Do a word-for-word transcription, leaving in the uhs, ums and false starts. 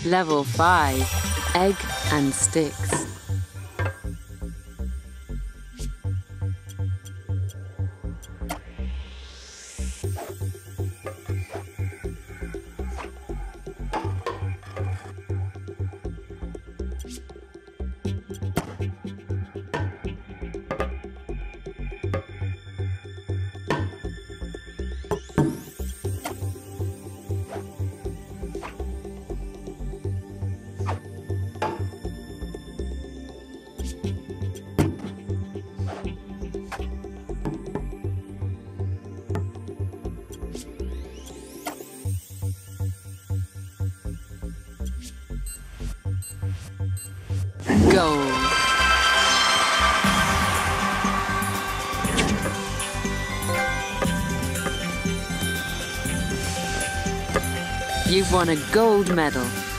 Level five, Egg and Sticks. Gold. You've won a gold medal.